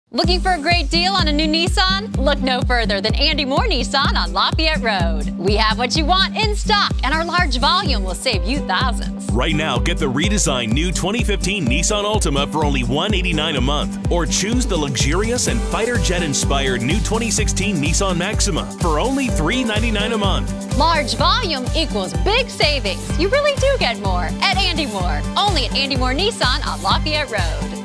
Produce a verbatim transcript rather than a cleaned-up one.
Looking for a great deal on a new Nissan? Look no further than Andy Mohr Nissan on Lafayette Road. We have what you want in stock, and our large volume will save you thousands. Right now, get the redesigned new twenty fifteen Nissan Altima for only one hundred eighty-nine dollars a month, or choose the luxurious and fighter jet-inspired new twenty sixteen Nissan Maxima for only three hundred ninety-nine dollars a month. Large volume equals big savings. You really do get more at Andy Mohr. Only at Andy Mohr Nissan on Lafayette Road.